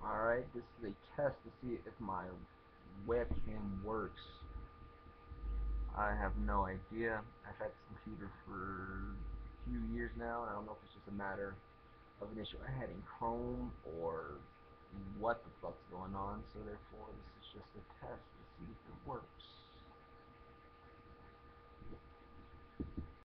Alright, this is a test to see if my webcam works. I have no idea. I've had this computer for a few years now, and I don't know if it's just a matter of an issue I had in Chrome or what the fuck's going on, so therefore this is just a test to see if it works.